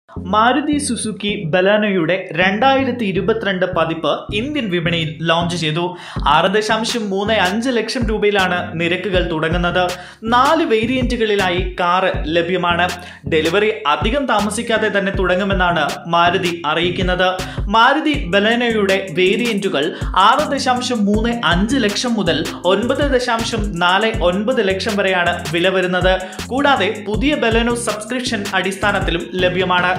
Maruti Suzuki Balenoയുടെ 2022 പതിപ്പ് Indian വിപണിയിൽ launch ചെയ്തു. 6.35 ലക്ഷം രൂപയിലാണ് നിരക്കുകൾ തുടങ്ങുന്നത്. 4 വേരിയന്റുകളിലായി കാർ ലഭ്യമാണ്. ഡെലിവറി അധികം താമസിക്കാതെ തന്നെ തുടങ്ങുമെന്നാണ് മാരുതി അറിയിക്കുന്നത്. മാരുതി ബലേനോയുടെ വേരിയന്റുകൾ 6.35 ലക്ഷം മുതൽ 9.49 ലക്ഷം വരെയാണ് വില വരുന്നത്. കൂടാതെ പുതിയ ബലേനോ സബ്സ്ക്രിപ്ഷൻ അടിസ്ഥാനത്തിലും ലഭ്യമാണ്.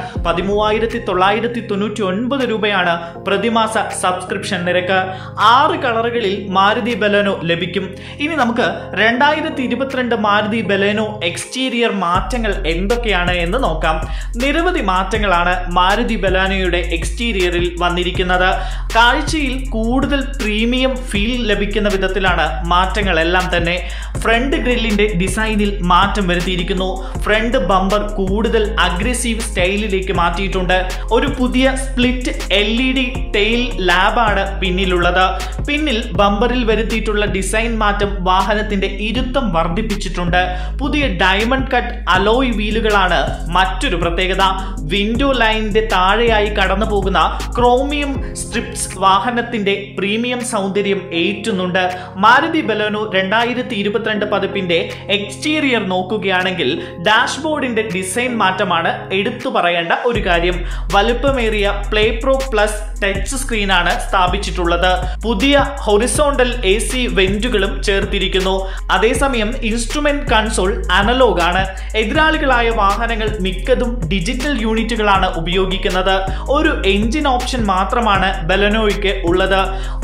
13,999 രൂപയാണ് പ്രതിമാസ സബ്സ്ക്രിപ്ഷൻ നിരക്ക്. 6 കളറുകളിൽ മാരുതി ബലേനോ ലഭിക്കും. ഇനി നമുക്ക് 2022 മാരുതി ബലേനോ എക്സ്റ്റീരിയർ മാറ്റങ്ങൾ എന്തൊക്കെയാണ് എന്ന് നോക്കാം. നിരവധി മാറ്റങ്ങളാണ് മാരുതി ബലേനോയുടെ എക്സ്റ്റീരിയറിൽ വന്നിരിക്കുന്നത്. കാഴ്ചയിൽ കൂടുതൽ പ്രീമിയം ഫീൽ ലഭിക്കുന്ന വിധത്തിലാണ് മാറ്റങ്ങളെല്ലാം തന്നെ. ഫ്രണ്ട് ഗ്രില്ലിന്റെ ഡിസൈനിൽ മാറ്റം വരുത്തിയിരിക്കുന്നു. ഫ്രണ്ട് ബമ്പർ കൂടുതൽ അഗ്രസീവ് സ്റ്റൈലിലേക്ക് മാറ്റിയിട്ടുണ്ട്. ഒരു പുതിയ സ്പ്ലിറ്റ് LED ടെയിൽ ലാബാണ് പിന്നിലുള്ളത്. പിന്നിൽ ബമ്പറിൽ വരുത്തിയിട്ടുള്ള ഡിസൈൻ മാറ്റം വാഹനത്തിന്റെ ഇരുത്തം വർദ്ധിപ്പിച്ചിട്ടുണ്ട്. പുതിയ ഡയമണ്ട് കട്ട് അലോയ് വീലുകളാണ് മറ്റൊരു പ്രത്യേകത. വിൻഡോ ലൈനിന്റെ താഴെയായി കടന്നു പോകുന്ന ക്രോമിയം സ്ട്രിപ്സ് വാഹനത്തിന്റെ പ്രീമിയം സൗന്ദര്യം ഏറ്റുന്നുണ്ട്. മാരുതി ബലേനോ 2022 പതിപ്പിന്റെ എക്സ്റ്റീരിയർ നോക്കുകയാണെങ്കിൽ ഡാഷ്ബോർഡിന്റെ ഡിസൈൻ മാറ്റമാണ് എടുത്തു പറയേണ്ട ഒരു കാര്യം. വലുപ്പമേറിയ പ്ലേ പ്രോ പ്ലസ് ടച്ച് സ്ക്രീനാണ് സ്ഥാപിച്ചിട്ടുള്ളത്. പുതിയ ഹൊറിസോണ്ടൽ AC വെന്റുകളും ചേർത്തിരിക്കുന്നു. അതേസമയം ഇൻസ്ട്രുമെന്റ് കൺസോൾ അനലോഗ് ആണ്. എതിരാളികളായ വാഹനങ്ങൾ മിക്കതും ഡിജിറ്റൽ യൂണിറ്റുകളാണ് ഉപയോഗിക്കുന്നത്. ഒരു എഞ്ചിൻ ഓപ്ഷൻ മാത്രമാണ് ബലേനോയ്ക്ക് ഉള്ളത്.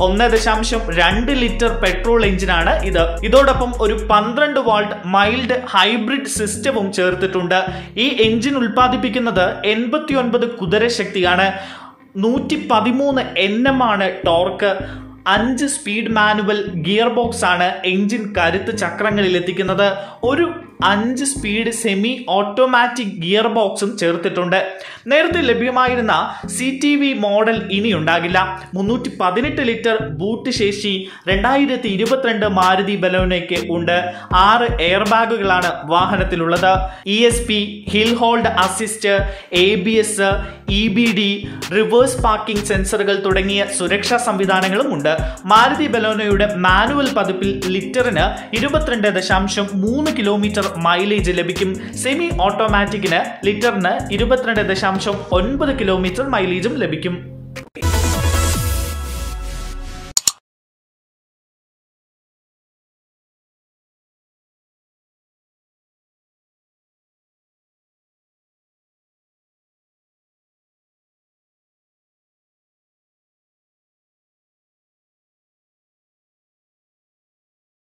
1.2 ലിറ്റർ പെട്രോൾ എഞ്ചിനാണ് ഇത്. ഇതോടൊപ്പം ഒരു 12 വാൾട്ട് മൈൽഡ് ഹൈബ്രിഡ് സിസ്റ്റവും ചേർത്തിട്ടുണ്ട്. ഈ എഞ്ചിൻ ഉൽപ്പാദിപ്പിക്കുന്നത് 89 കുതിരശക്തിയാണ്. 113 Nm ആണ് torque. 5 speed manual gear box ആണ് എഞ്ചിൻ കരുത്ത് ചക്രങ്ങളിൽ എത്തിക്കുന്നത്. ഒരു 5 സ്പീഡ് സെമി ഓട്ടോമാറ്റിക് ഗിയർ ബോക്സും ചേർത്തിട്ടുണ്ട്. നേരത്തെ ലഭ്യമായിരുന്ന CTV മോഡൽ ഇനി ഉണ്ടാകില്ല. 318 ലിറ്റർ ബൂട്ട് ശേഷി 2022 മാരുതി ബലേനോയ്ക്ക് ഉണ്ട്. 6 എയർ ബാഗുകളാണ് വാഹനത്തിലുള്ളത്. ESP, hill hold assist, ABS, EBD, reverse parking സെൻസറുകൾ തുടങ്ങിയ സുരക്ഷാ സംവിധാനങ്ങളും ഉണ്ട്. മാരുതി ബലേനോയുടെ മാനുവൽ പതിപ്പിൽ ലിറ്ററിന് 22.3 കിലോമീറ്റർ മൈലേജ് ലഭിക്കും. സെമി ഓട്ടോമാറ്റിക്കിന് ലിറ്ററിന് 22.9 കിലോമീറ്റർ മൈലേജും ലഭിക്കും.